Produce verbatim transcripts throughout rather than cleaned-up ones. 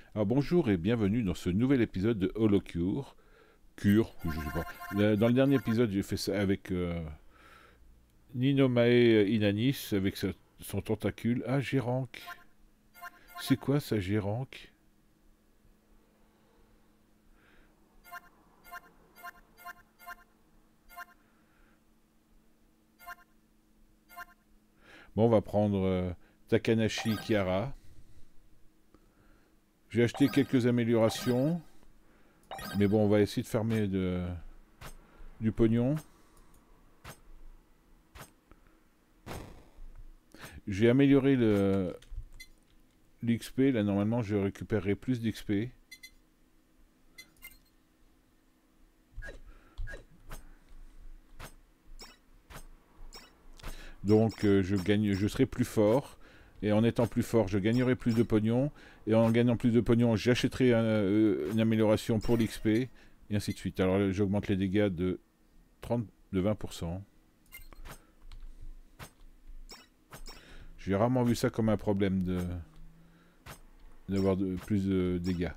Alors bonjour et bienvenue dans ce nouvel épisode de HoloCure. Cure, je sais pas. Le- Dans le dernier épisode, j'ai fait ça avec euh, Ninomae Inanis, avec sa- son tentacule. Ah, Géranque. C'est quoi ça, Géranque? Bon, on va prendre euh, Takanashi Kiara. J'ai acheté quelques améliorations, mais bon, on va essayer de farmer de, du pognon. J'ai amélioré le l'X P, là normalement je récupérerai plus d'X P. Donc euh, je gagne, je serai plus fort. Et en étant plus fort, je gagnerai plus de pognon. Et en gagnant plus de pognon, j'achèterai un, euh, une amélioration pour l'X P. Et ainsi de suite. Alors j'augmente les dégâts de trente, de vingt pour cent. J'ai rarement vu ça comme un problème de d'avoir de, plus de dégâts.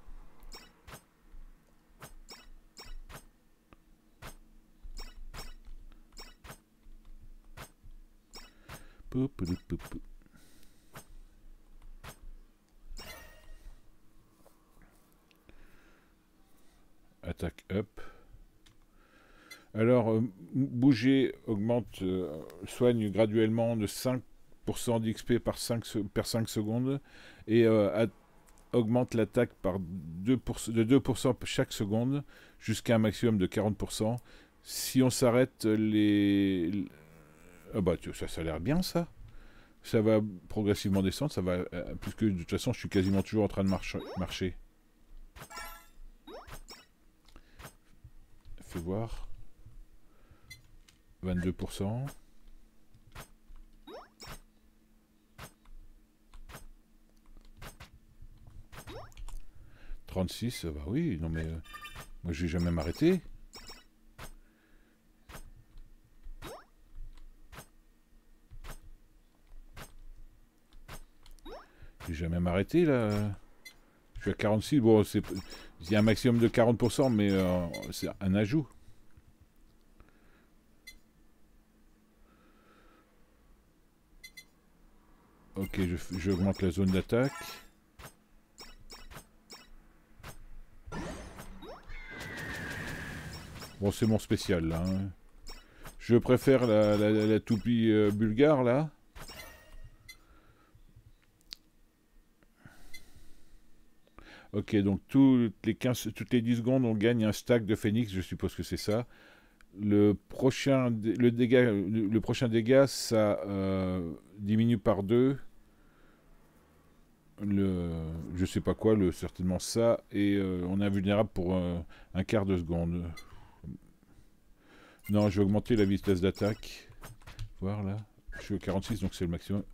Pou, pou, pou, pou. Attaque up. Alors, euh, bouger augmente, euh, soigne graduellement de cinq pour cent d'X P par cinq, per cinq secondes et euh, augmente l'attaque par deux pour cent, de deux pour cent chaque seconde jusqu'à un maximum de quarante pour cent. Si on s'arrête, les... Ah bah ça, ça a l'air bien ça. Ça va progressivement descendre, ça va... Euh, puisque de toute façon je suis quasiment toujours en train de marche, marcher. Fais voir. vingt-deux pour cent. trente-six, bah oui, non mais... Euh, moi je vais jamais m'arrêter. Je vais jamais m'arrêter là. Je suis à quarante-six, bon c'est... Il y a un maximum de quarante pour cent, mais euh, c'est un ajout. Ok, je, j'augmente la zone d'attaque. Bon, c'est mon spécial là. Hein. Je préfère la, la, la toupie euh, bulgare là. Ok, donc toutes les, quinze, toutes les dix secondes, on gagne un stack de phénix, je suppose que c'est ça. Le prochain, le dégât, le, le prochain dégât, ça euh, diminue par deux. Le, je sais pas quoi, le, certainement ça. Et euh, on est invulnérable pour euh, un quart de seconde. Non, je vais augmenter la vitesse d'attaque. Voir là. Je suis au quarante-six, donc c'est le maximum.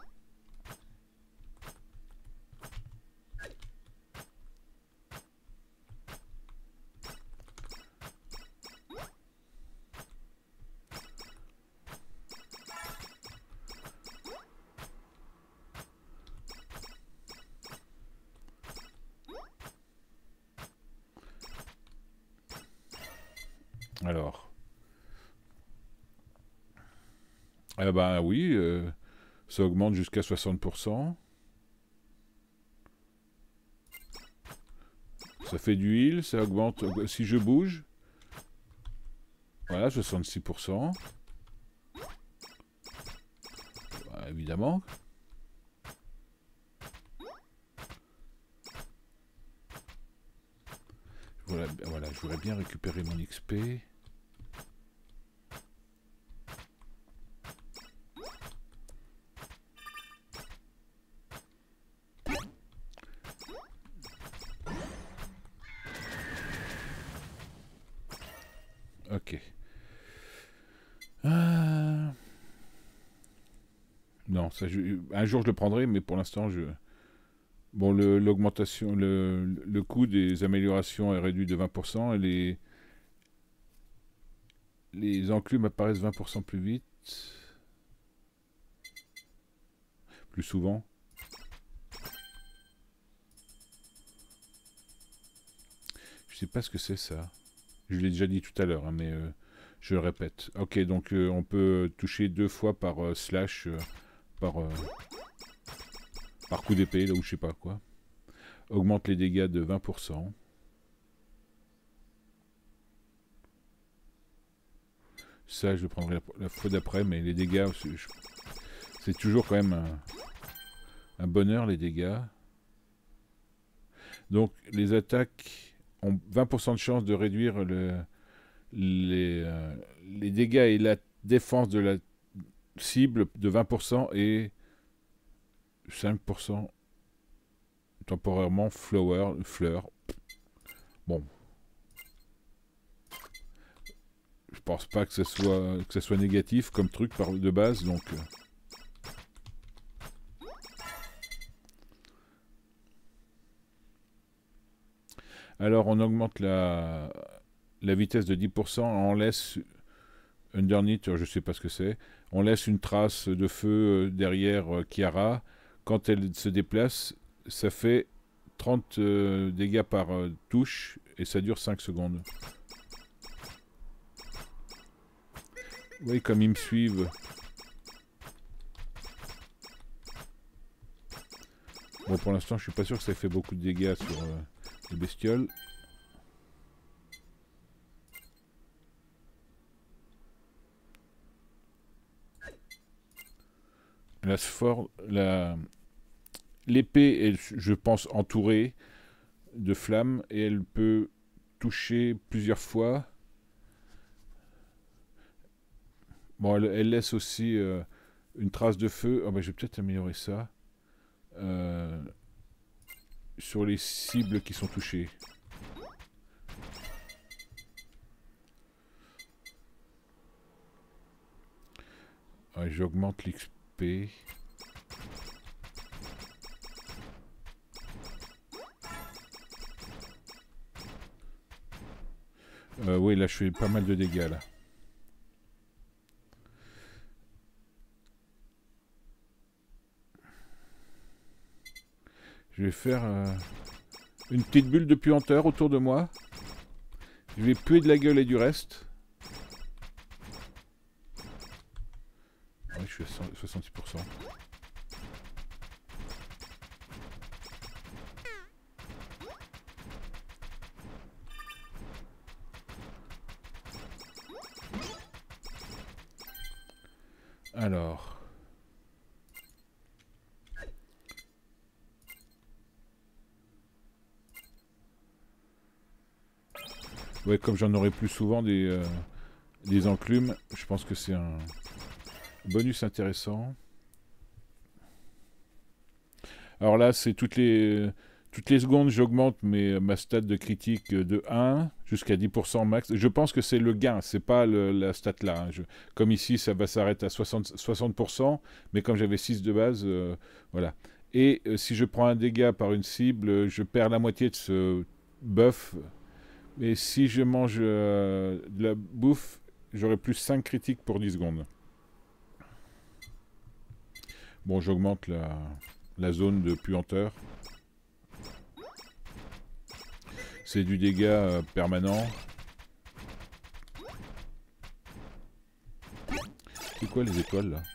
Alors. Eh ben oui, euh, ça augmente jusqu'à soixante pour cent. Ça fait du heal, ça augmente si je bouge. Voilà, soixante-six pour cent. Bah, évidemment. Voilà, voilà, je voudrais bien récupérer mon X P. Ok. Euh... Non, ça, je... un jour je le prendrai, mais pour l'instant je... Bon, le, l'augmentation, le, le coût des améliorations est réduit de vingt pour cent et les, les enclumes apparaissent vingt pour cent plus vite. Plus souvent. sais pas ce que c'est ça. Je l'ai déjà dit tout à l'heure, hein, mais euh, je le répète. Ok, donc euh, on peut toucher deux fois par euh, slash, euh, par, euh, par coup d'épée, là où je sais pas quoi. Augmente les dégâts de vingt pour cent. Ça, je le prendrai la, la fois d'après, mais les dégâts, c'est toujours quand même un, un bonheur, les dégâts. Donc, les attaques ont vingt pour cent de chance de réduire le, les, euh, les dégâts et la défense de la cible de vingt pour cent et cinq pour cent temporairement flower, fleur. Bon. Je pense pas que ça soit, que ça soit négatif comme truc par, de base, donc... Euh. Alors, on augmente la, la vitesse de dix pour cent, on laisse underneath, je sais pas ce que c'est, on laisse une trace de feu derrière Kiara. Quand elle se déplace, ça fait trente euh, dégâts par euh, touche et ça dure cinq secondes. Oui, comme ils me suivent. Bon, pour l'instant, je suis pas sûr que ça fait beaucoup de dégâts sur euh, les bestioles. La sphore, la... l'épée est, je pense, entourée de flammes et elle peut toucher plusieurs fois. Bon, elle, elle laisse aussi euh, une trace de feu. Oh, bah, je vais peut-être améliorer ça. Euh, sur les cibles qui sont touchées. Ouais, j'augmente l'X P. Euh, oui, là je fais pas mal de dégâts là. Je vais faire euh, une petite bulle de puanteur autour de moi. Je vais puer de la gueule et du reste. Ouais, je suis à soixante-dix pour cent. Alors... Ouais, comme j'en aurai plus souvent des, euh, des enclumes, je pense que c'est un bonus intéressant. Alors là, c'est toutes les, toutes les secondes, j'augmente ma stat de critique de un jusqu'à dix pour cent max. Je pense que c'est le gain, c'est pas le, la stat là. Hein. Je, comme ici, ça va s'arrêter à soixante, soixante pour cent, mais comme j'avais six de base, euh, voilà. Et euh, si je prends un dégât par une cible, je perds la moitié de ce buff. Et si je mange euh, de la bouffe, j'aurai plus cinq critiques pour dix secondes. Bon, j'augmente la, la zone de puanteur. C'est du dégât euh, permanent. C'est quoi les étoiles là?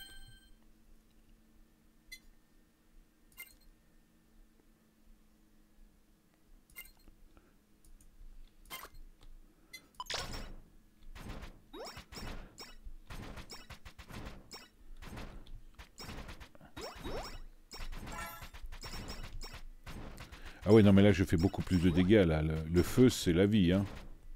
Ah ouais, non mais là je fais beaucoup plus de dégâts là. Le, le feu c'est la vie, hein.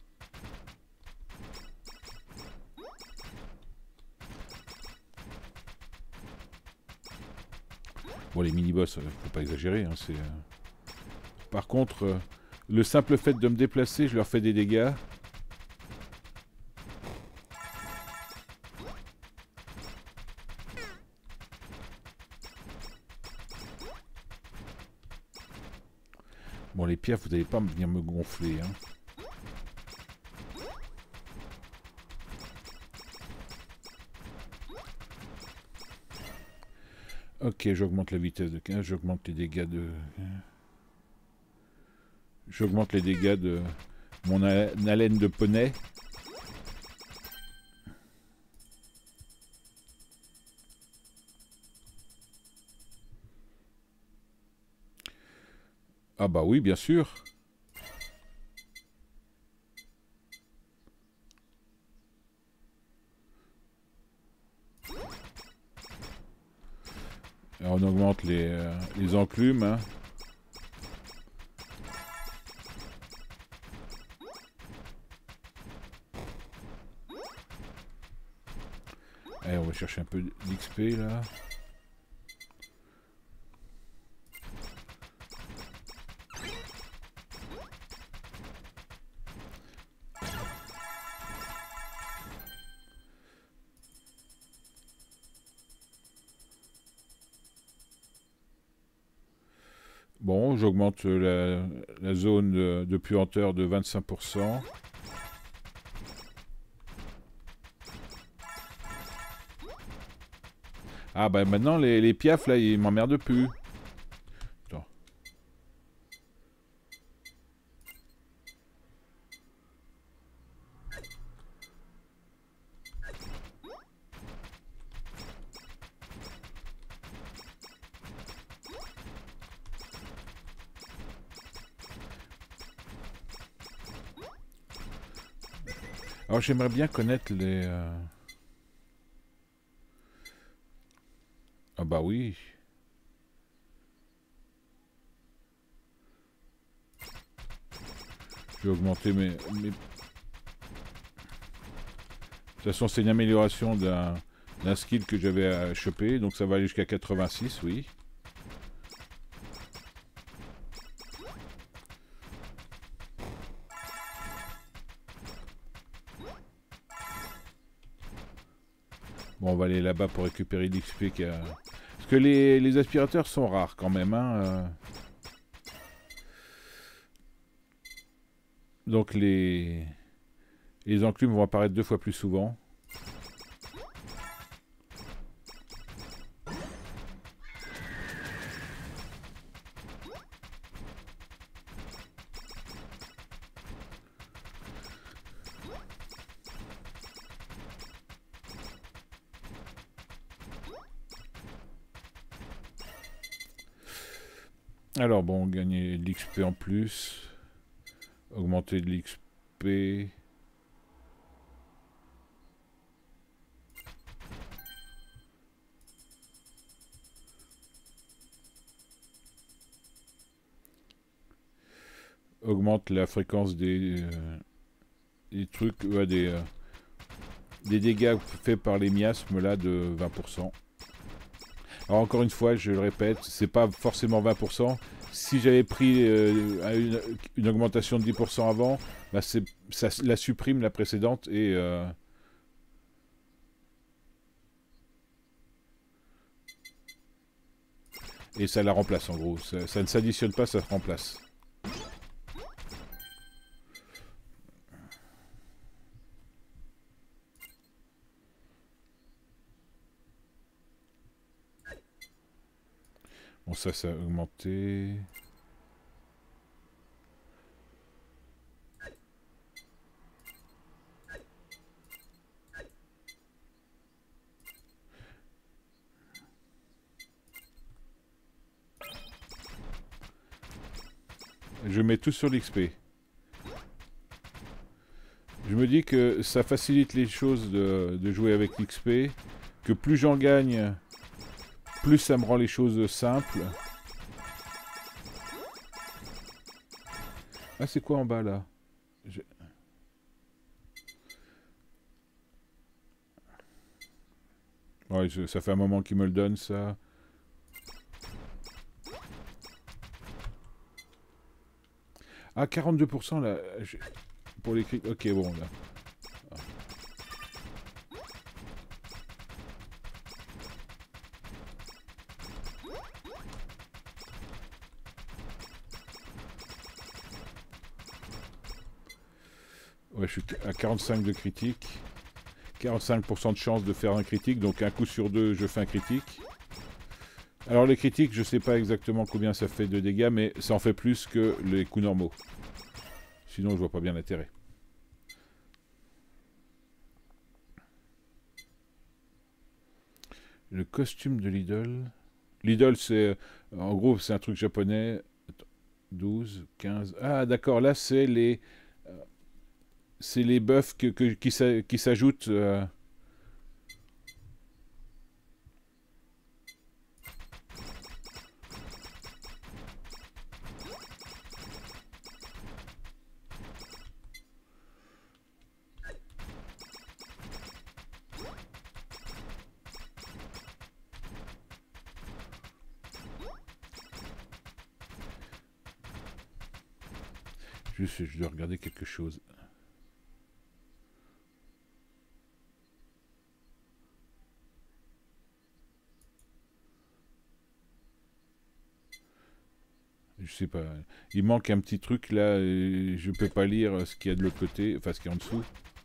Bon, les mini-boss, faut pas exagérer, hein, c'est... Par contre, euh, le simple fait de me déplacer, je leur fais des dégâts. Bon, les pierres, vous n'allez pas venir me gonfler, hein. Ok, j'augmente la vitesse de quinze, j'augmente les dégâts de... J'augmente les dégâts de, mon haleine de poney. Ah bah oui, bien sûr. Alors on augmente les, euh, les enclumes. Hein. Allez, on va chercher un peu d'X P là. Bon, j'augmente la, la zone de, de puanteur de vingt-cinq pour cent. Ah bah maintenant les, les piafs là ils m'emmerdent plus. Attends. Alors j'aimerais bien connaître les... Euh... Ah bah oui. Je vais augmenter mes... mes... De toute façon c'est une amélioration d'un d'un skill que j'avais à choper. Donc ça va aller jusqu'à quatre-vingt-six, oui. Bon, on va aller là-bas pour récupérer l'X P qu'il y a... Parce que les, les aspirateurs sont rares quand même, hein. Euh... Donc les... les enclumes vont apparaître deux fois plus souvent. Alors bon, gagner de l'X P en plus, augmenter de l'X P, augmente la fréquence des, euh, des trucs, ouais, des, euh, des dégâts faits par les miasmes là de vingt pour cent. Alors encore une fois, je le répète, c'est pas forcément vingt pour cent. Si j'avais pris euh, une, une augmentation de dix pour cent avant, bah ça la supprime la précédente et... Euh, et ça la remplace en gros. Ça, ça ne s'additionne pas, ça se remplace. Bon, ça, ça a augmenté. Je mets tout sur l'X P. Je me dis que ça facilite les choses de, de jouer avec l'X P. Que plus j'en gagne, plus ça me rend les choses simples. Ah, c'est quoi en bas là? Je... Ouais, je, ça fait un moment qu'il me le donne, ça. Ah, quarante-deux pour cent là. Je... Pour les clics. Ok, bon, là. Ah. Ouais, je suis à quarante-cinq de critique. quarante-cinq pour cent de chance de faire un critique, donc un coup sur deux, je fais un critique. Alors les critiques, je sais pas exactement combien ça fait de dégâts, mais ça en fait plus que les coups normaux. sinon je vois pas bien l'intérêt. Le costume de Lidl. Lidl, c'est... En gros, c'est un truc japonais. douze, quinze... Ah, d'accord, là, c'est les... C'est les buffs que, que, qui s'ajoutent... Euh... Juste, je dois regarder quelque chose. Je sais pas. Il manque un petit truc là. Et je peux pas lire ce qu'il y a de l'autre côté. Enfin, ce qu'il y a en dessous.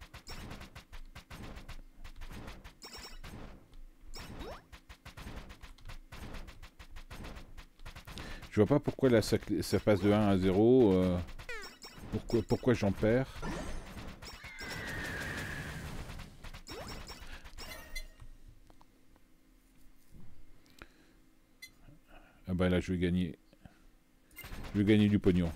Je vois pas pourquoi là ça, ça passe de un à zéro. Euh, pourquoi pourquoi j'en perds. Ah bah là je vais gagner. Je vais gagner du pognon.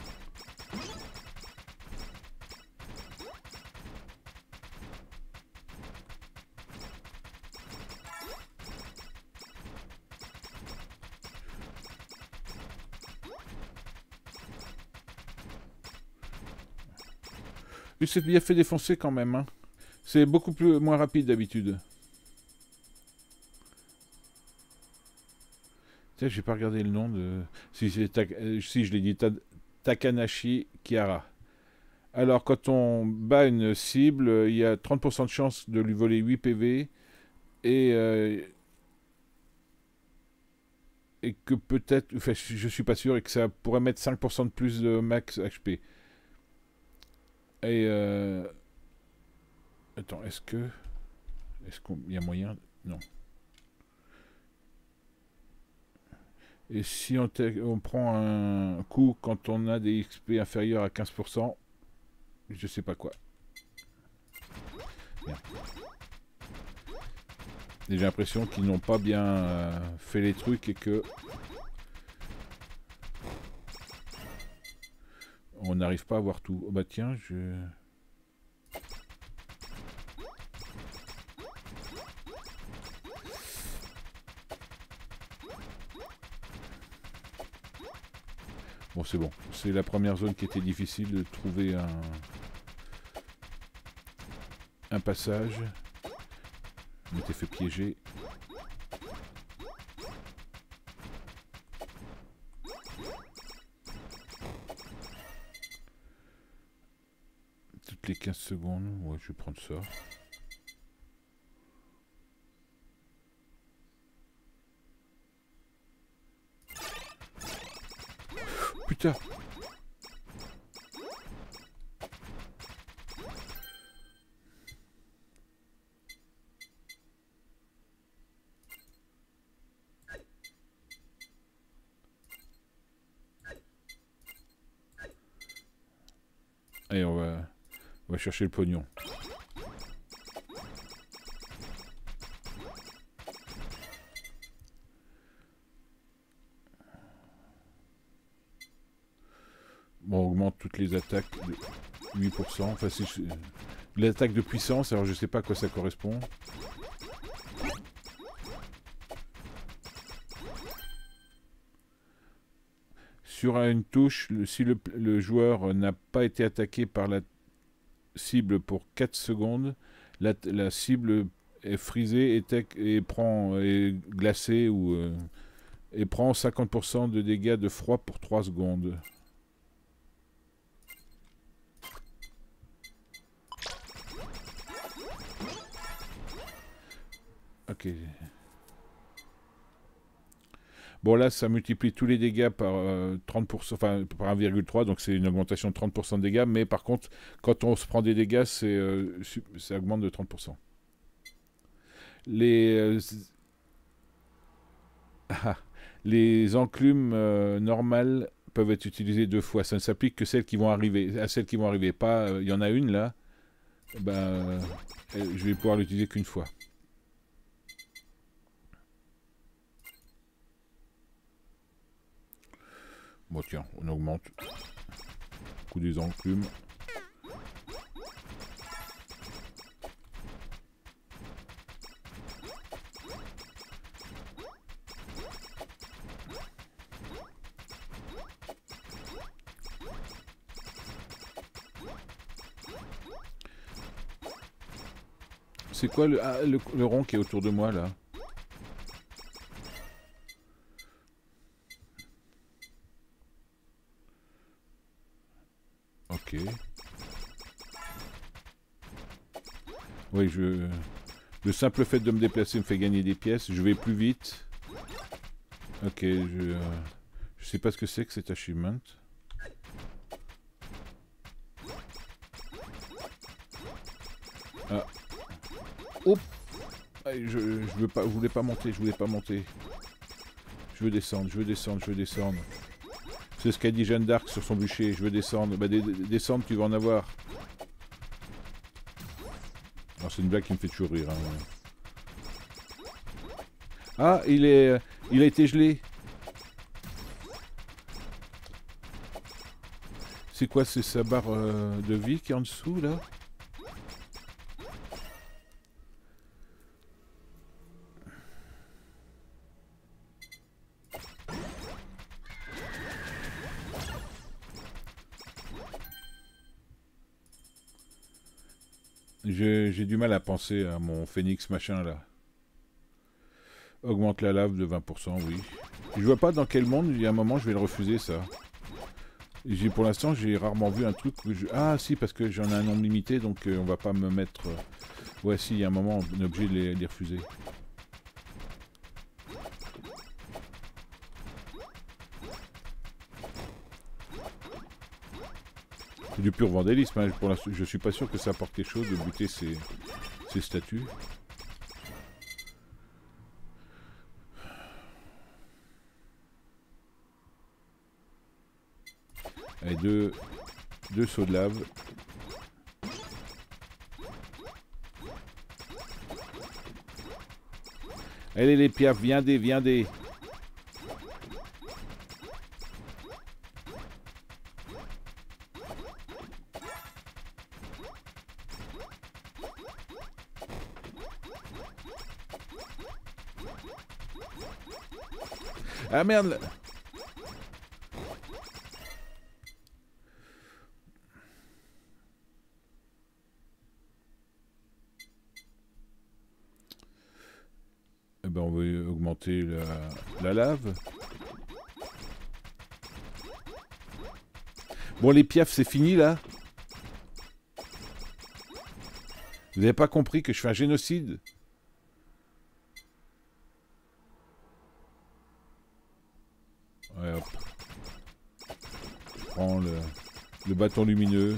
Il s'est bien fait défoncer quand même. Hein. C'est beaucoup plus moins rapide d'habitude. Tiens, j'ai pas regardé le nom de... Si, si je l'ai dit, Ta... Takanashi Kiara. Alors, quand on bat une cible, il y a trente pour cent de chance de lui voler huit P V. Et... Euh... Et que peut-être... Enfin, je suis pas sûr. Et que ça pourrait mettre cinq pour cent de plus de max H P. Et... Euh... Attends, est-ce que... Est-ce qu'il y a moyen... Non. Et si on, on prend un coup quand on a des X P inférieurs à quinze pour cent, je sais pas quoi. Bien. J'ai l'impression qu'ils n'ont pas bien euh, fait les trucs et que on n'arrive pas à voir tout. Oh bah tiens, je... Bon, c'est bon. C'est la première zone qui était difficile de trouver un, un passage. Je m'étais fait piéger. Toutes les quinze secondes. Ouais, je vais prendre ça. Putain! Allez, on va, on va chercher le pognon. Bon, on augmente toutes les attaques de huit pour cent. Enfin, c'est l'attaque de puissance, alors je sais pas à quoi ça correspond. Sur une touche, le, si le, le joueur n'a pas été attaqué par la cible pour quatre secondes, la, la cible est frisée et, tec, et prend est glacée ou euh, et prend cinquante pour cent de dégâts de froid pour trois secondes. Ok. Bon là, ça multiplie tous les dégâts par euh, trente pour cent, enfin par un virgule trois, donc c'est une augmentation de trente pour cent de dégâts, mais par contre, quand on se prend des dégâts, c'est euh, ça augmente de trente pour cent. Les, euh, ah, les enclumes euh, normales peuvent être utilisées deux fois. Ça ne s'applique que celles qui vont arriver, à celles qui vont arriver. Pas, il euh, y en a une là, ben, euh, je vais pouvoir l'utiliser qu'une fois. Bon tiens, on augmente. Coup des enclumes. C'est quoi le, ah, le, le rond qui est autour de moi là? Ok. Oui, je... Le simple fait de me déplacer me fait gagner des pièces. Je vais plus vite. Ok, je... Je sais pas ce que c'est que cet achievement. Ah. Oups. Je, je veux pas, je voulais pas monter, je voulais pas monter. Je veux descendre, je veux descendre, je veux descendre. C'est ce qu'a dit Jeanne d'Arc sur son bûcher. Je veux descendre. Bah, descendre, tu vas en avoir. Alors, c'est une blague qui me fait toujours rire. Hein. Ah, il est, il a été gelé. C'est quoi, c'est sa barre euh, de vie qui est en dessous, là? J'ai du mal à penser à mon phénix machin là. Augmente la lave de vingt pour cent, oui. Je vois pas dans quel monde, il y a un moment, je vais le refuser ça. Pour l'instant, j'ai rarement vu un truc où je... Ah si, parce que j'en ai un nombre limité, donc euh, on va pas me mettre... Euh... Ouais, si, il y a un moment, on est obligé de les, de les refuser. C'est du pur vandalisme, hein. Pour je suis pas sûr que ça apporte quelque chose de buter ces, ces statues. Allez, deux, deux sauts de lave. Allez les piafs, viendez, viendez. Ah merde! Eh ben on va augmenter la, la lave. Bon les piafs c'est fini là. Vous n'avez pas compris que je fais un génocide? Ouais, hop. Je prends le, le bâton lumineux.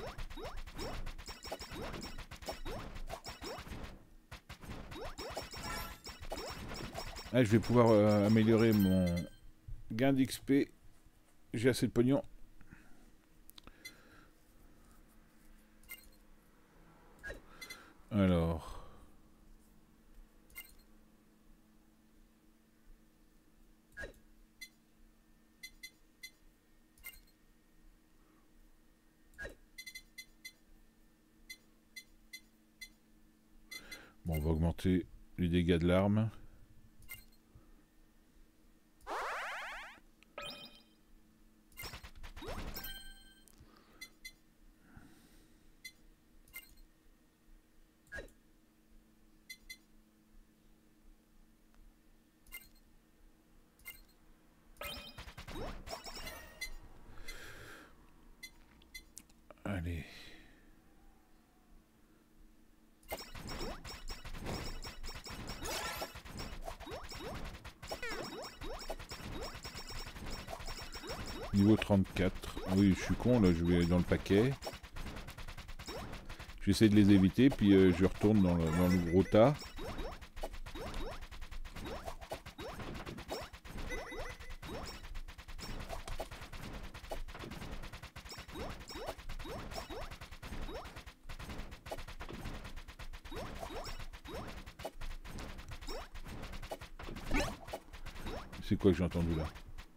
Ah, je vais pouvoir euh, améliorer mon gain d'X P. J'ai assez de pognon. Alors... Bon, on va augmenter les dégâts de l'arme. Allez. Niveau trente-quatre. Oui, je suis con, là, je vais dans le paquet. J'essaie de les éviter, puis euh, je retourne dans le, dans le gros tas. C'est quoi que j'ai entendu là?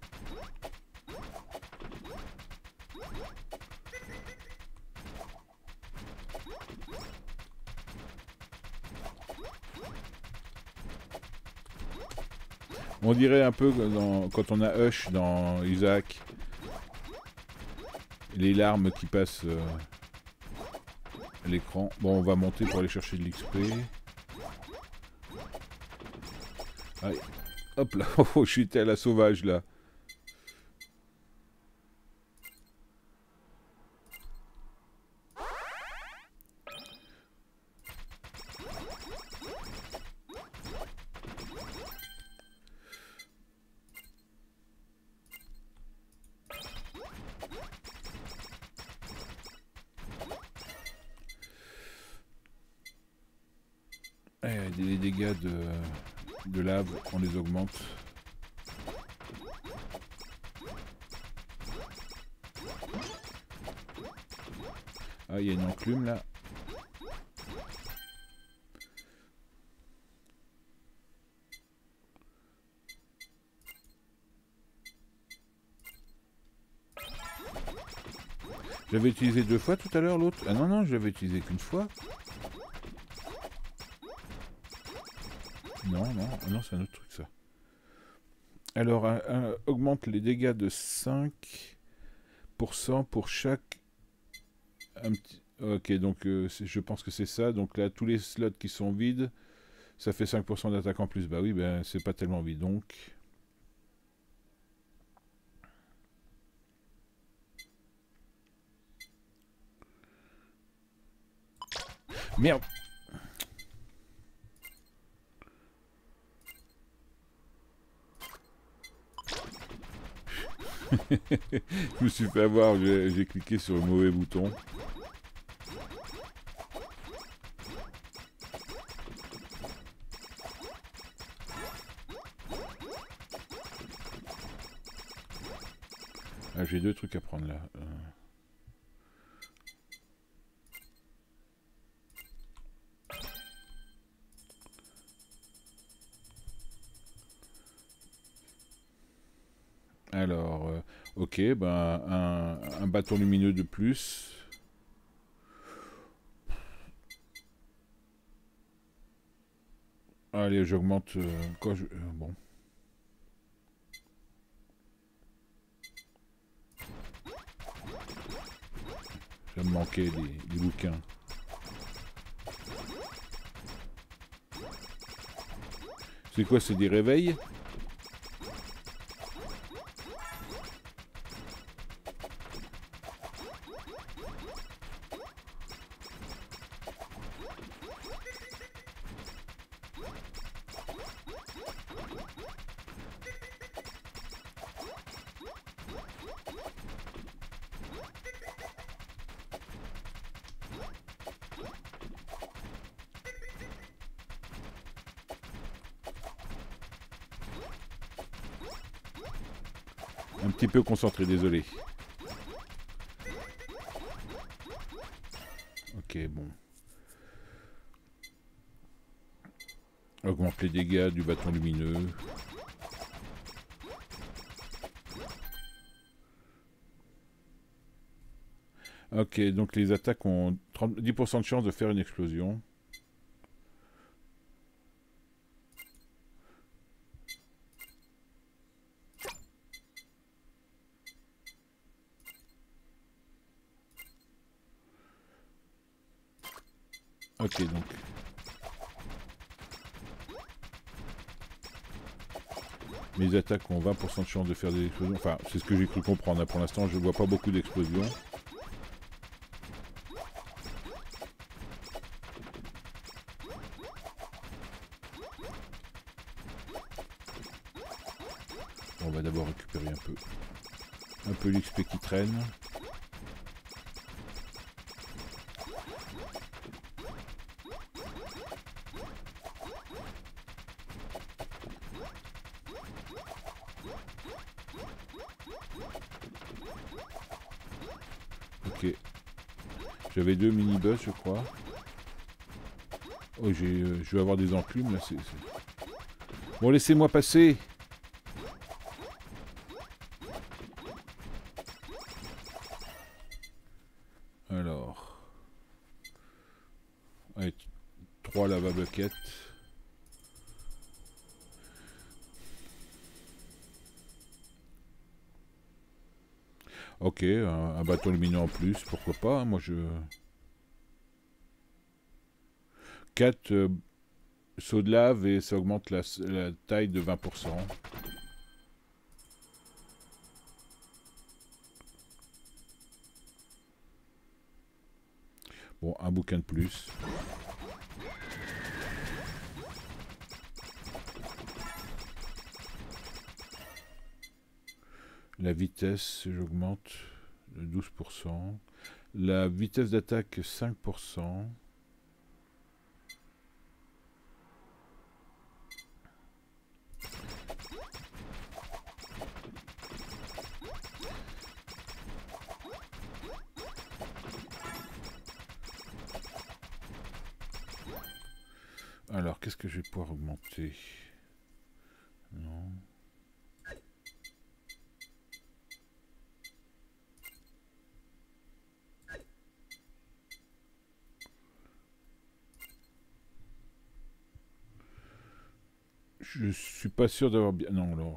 On dirait un peu dans, quand on a Hush dans Isaac. Les larmes qui passent euh, à l'écran. Bon, on va monter pour aller chercher de l'X P. Allez, hop là, oh, je suis à la sauvage là. Eh, les dégâts de, de lave, on les augmente. Ah, il y a une enclume là. J'avais utilisé deux fois tout à l'heure l'autre. Ah non, non, je l'avais utilisé qu'une fois. Non, non, non, c'est un autre truc ça. Alors, un, un, augmente les dégâts de cinq pour cent pour chaque... Un petit... Ok, donc euh, je pense que c'est ça. Donc là, tous les slots qui sont vides, ça fait cinq pour cent d'attaque en plus. Bah oui, ben c'est pas tellement vide. Donc... Merde. Je me suis fait avoir, j'ai cliqué sur le mauvais bouton. Ah, j'ai deux trucs à prendre là. Euh... Alors, euh, ok, ben un, un bâton lumineux de plus. Allez, j'augmente... Euh, quoi je, euh, bon. Ça me manquait les, les bouquins. C'est quoi, c'est des réveils? Un petit peu concentré, désolé. Ok, bon. Augmente les dégâts du bâton lumineux. Ok, donc les attaques ont trente, dix pour cent de chance de faire une explosion. Ok, donc. Mes attaques ont vingt pour cent de chance de faire des explosions. Enfin, c'est ce que j'ai cru comprendre. Hein. Pour l'instant, je ne vois pas beaucoup d'explosions. On va d'abord récupérer un peu, un peu l'X P qui traîne. Ok. J'avais deux mini-boss, je crois. Oh, j'ai, euh, je vais avoir des enclumes, là. C'est, c'est... Bon, laissez-moi passer. quête. Ok, un, un bâton lumineux en plus, pourquoi pas, hein, moi je... quatre euh, sauts de lave et ça augmente la, la taille de vingt pour cent. Bon, un bouquin de plus. La vitesse, j'augmente de douze pour cent. La vitesse d'attaque, cinq pour cent. Alors, qu'est-ce que je vais pouvoir augmenter? Non. Je suis pas sûr d'avoir bien... Non, alors...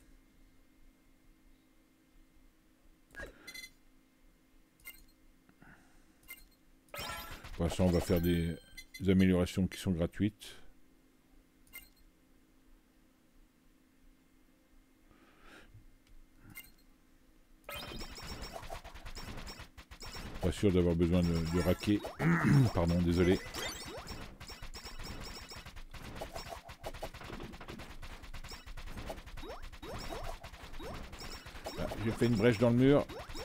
Pour l'instant, on va faire des, des améliorations qui sont gratuites. Pas sûr d'avoir besoin de, de raquer. Pardon, désolé. Ah, j'ai fait une brèche dans le mur.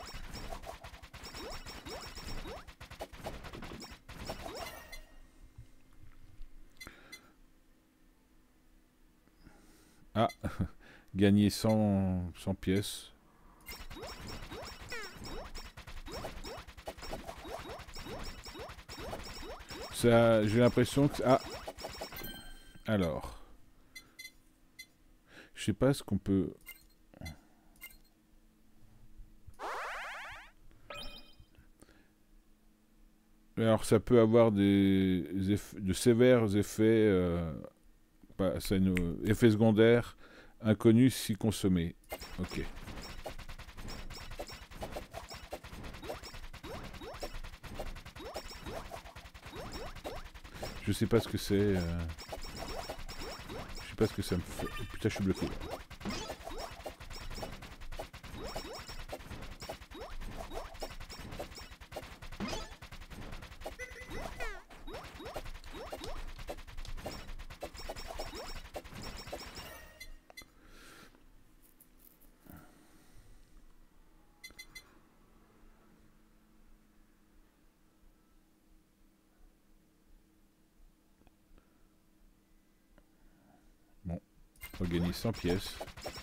Ah, gagner cent, cent pièces. Ça, j'ai l'impression que... Ah, alors... Je sais pas ce qu'on peut... Alors ça peut avoir des eff... de sévères effets... Euh... Pas, ça nous... effets secondaires inconnus si consommés. Ok. Je sais pas ce que c'est. Euh... Je sais pas ce que ça me fait. Oh, putain, je suis bloqué. Bon, on va gagner cent pièces.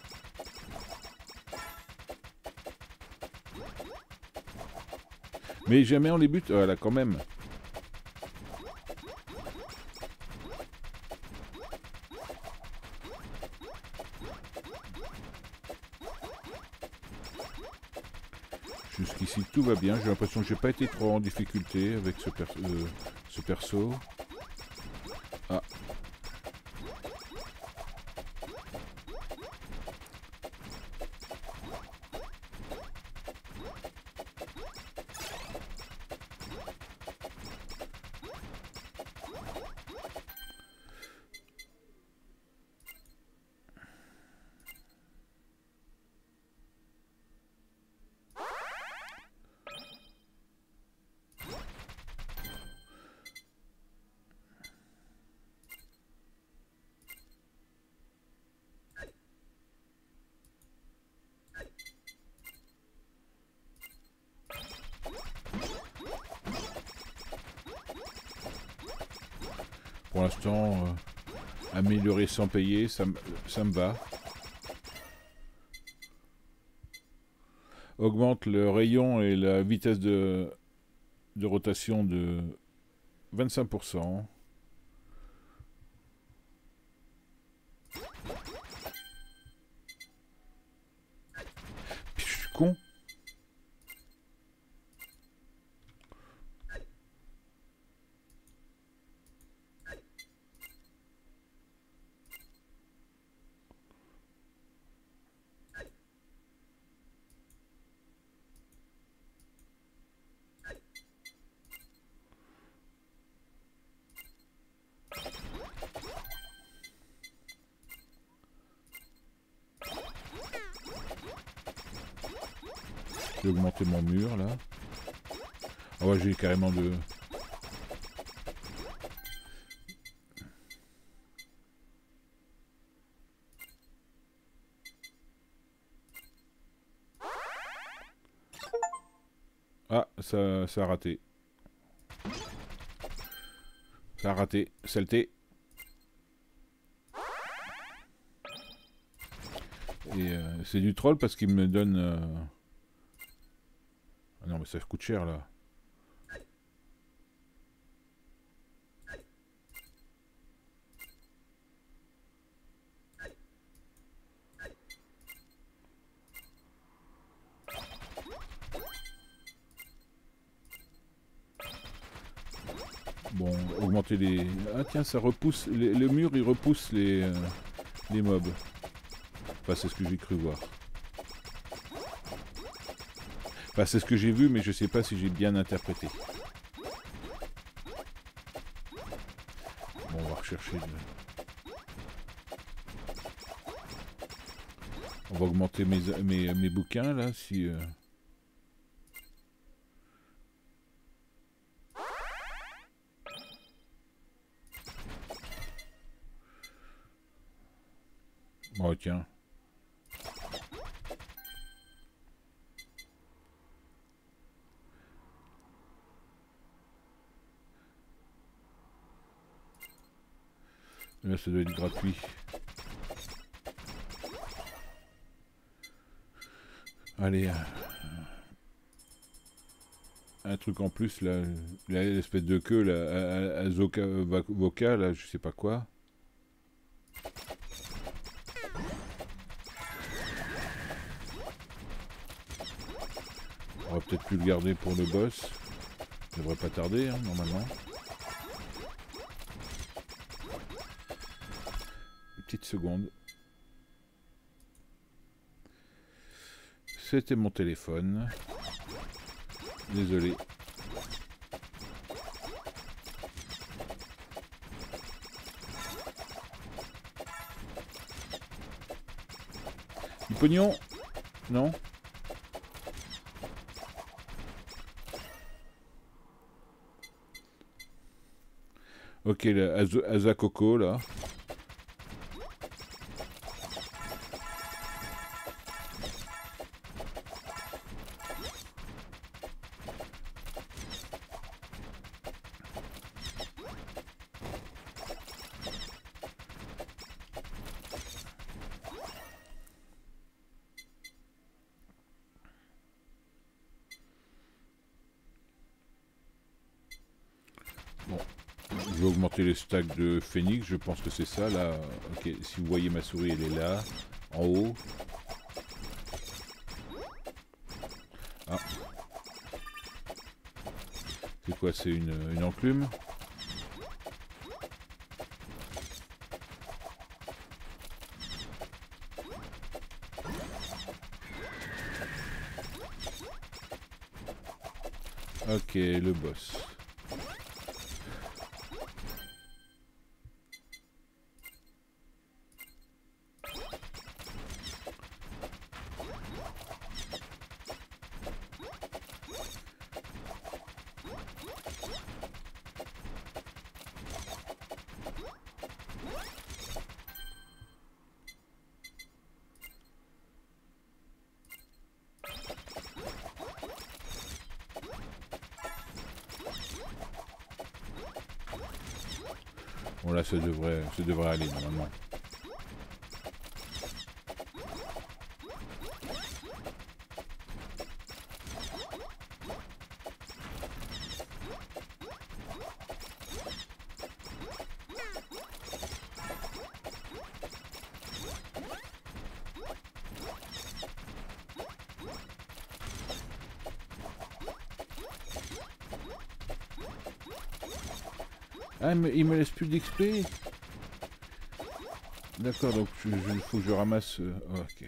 Mais jamais on les bute. Voilà, quand même. Jusqu'ici tout va bien. J'ai l'impression que j'ai pas été trop en difficulté avec ce, per euh, ce perso. Ah. Pour l'instant, euh, améliorer sans payer, ça, ça me va. Augmente le rayon et la vitesse de, de rotation de vingt-cinq pour cent. Puis, je suis con. Je vais augmenter mon mur là. Ah ouais, j'ai carrément de... Ah, ça, ça a raté. Ça a raté. Saleté. Et euh, c'est du troll parce qu'il me donne... Euh... Ah non mais ça coûte cher là. Bon, augmenter les... Ah tiens, ça repousse... Les, le mur, il repousse les, euh, les mobs. Enfin, c'est ce que j'ai cru voir. Enfin, c'est ce que j'ai vu, mais je sais pas si j'ai bien interprété. Bon, on va rechercher... Le... On va augmenter mes, mes, mes bouquins, là, si... Euh... Oh, tiens. Là, ça doit être gratuit. Allez. Euh... Un truc en plus, là. L'espèce de queue, là. Azoka Voca, là, je sais pas quoi. On va peut-être plus le garder pour le boss. Ça devrait pas tarder, hein, normalement. Une petite seconde. C'était mon téléphone. Désolé. Du pognon? Non? Ok, la Azakoko, là. Bon. Je vais augmenter les stacks de phénix, je pense que c'est ça là. Ok, si vous voyez ma souris, elle est là, en haut. Ah. C'est quoi? C'est une, une enclume? Ok, le boss. Bon là ça devrait, ça devrait aller normalement. Ah mais il me laisse plus d'X P. D'accord, donc il faut que je ramasse... Euh, oh, ok.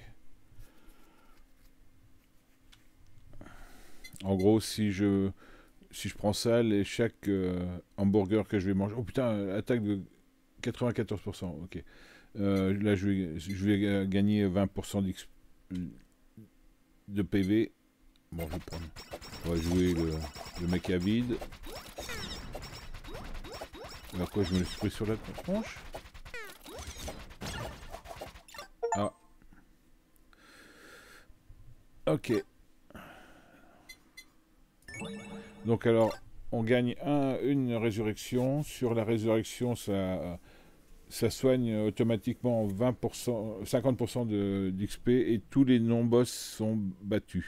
En gros, si je si je prends ça, les, chaque euh, hamburger que je vais manger... Oh putain, attaque de quatre-vingt-quatorze pour cent, ok. Euh, là, je vais, je vais gagner vingt pour cent de P V. Bon, je vais prendre. On va jouer le, le mec à vide. Alors quoi, je me l'ai pris sur la tronche? Ah. Ok. Donc alors, on gagne un, une résurrection. Sur la résurrection, ça, ça soigne automatiquement vingt pour cent, cinquante pour cent d'X P et tous les non-boss sont battus.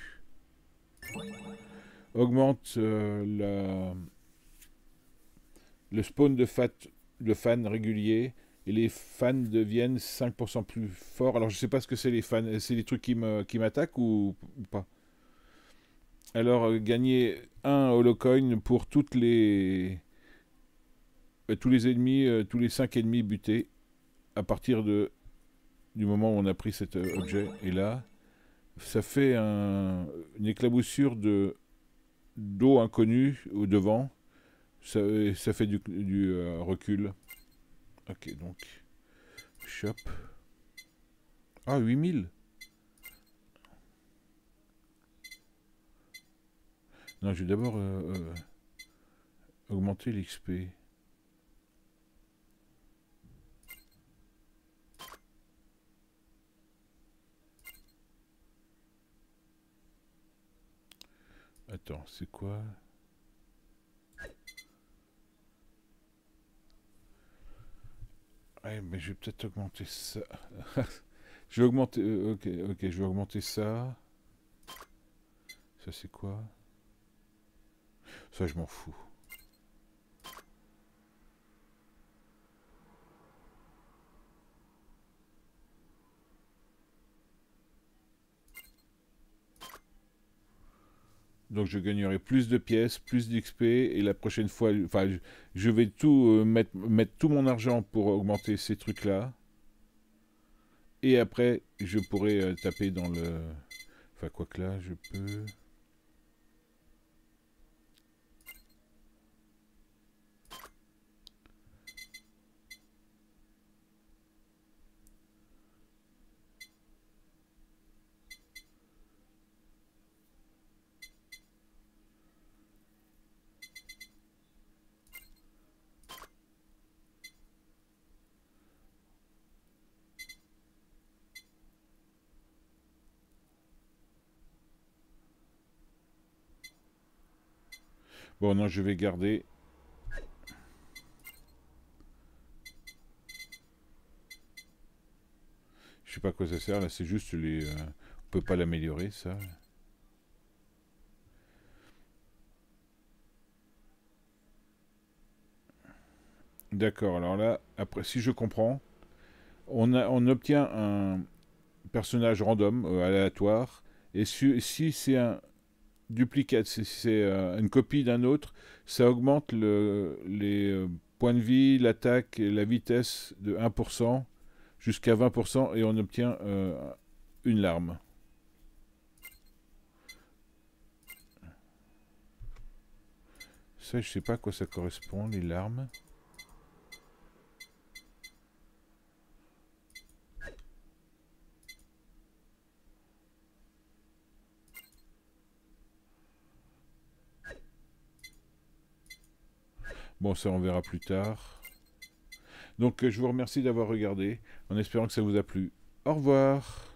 Augmente euh, la, le spawn de, fat, de fans réguliers et les fans deviennent cinq pour cent plus forts. Alors je sais pas ce que c'est les fans, c'est les trucs qui m'attaquent qui ou, ou pas. Alors euh, gagner un holocoin pour toutes les euh, tous les ennemis, euh, tous les cinq ennemis butés à partir de du moment où on a pris cet euh, objet. Et là, ça fait un, une éclaboussure de d'eau inconnue au devant. Ça, ça fait du, du euh, recul. Ok, donc shop. Ah, huit mille. Non, je vais d'abord euh, euh, augmenter l'X P. Attends, c'est quoi? Ouais, mais je vais peut-être augmenter ça. Je vais augmenter... Euh, ok, ok, je vais augmenter ça. Ça, c'est quoi? Ça, je m'en fous. Donc je gagnerai plus de pièces, plus d'X P, et la prochaine fois, enfin, je vais tout euh, mettre, mettre tout mon argent pour augmenter ces trucs-là. Et après, je pourrai euh, taper dans le... Enfin, quoi que là, je peux... Bon, non, je vais garder. Je sais pas à quoi ça sert, là, c'est juste les... Euh, on peut pas l'améliorer, ça. D'accord, alors là, après, si je comprends, on, a, on obtient un personnage random, euh, aléatoire, et si, si c'est un duplicate, si c'est euh, une copie d'un autre, ça augmente le, les euh, points de vie, l'attaque et la vitesse de un pour cent jusqu'à vingt pour cent et on obtient euh, une larme. Ça, je sais pas à quoi ça correspond, les larmes. Bon, ça, on verra plus tard. Donc, je vous remercie d'avoir regardé, en espérant que ça vous a plu. Au revoir.